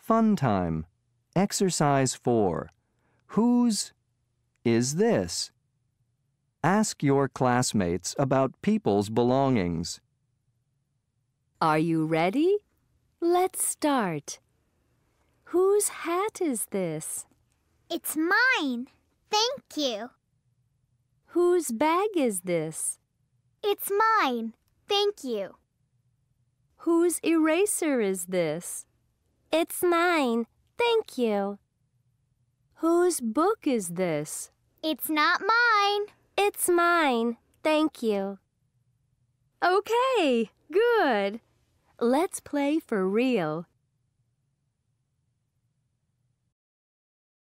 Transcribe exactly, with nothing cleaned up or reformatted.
Fun time. Exercise four. Whose is this? Ask your classmates about people's belongings. Are you ready? Let's start. Whose hat is this? It's mine. Thank you. Whose bag is this? It's mine. Thank you. Whose eraser is this? It's mine. Thank you. Whose book is this? It's not mine. It's mine. Thank you. Okay, good. Let's play for real.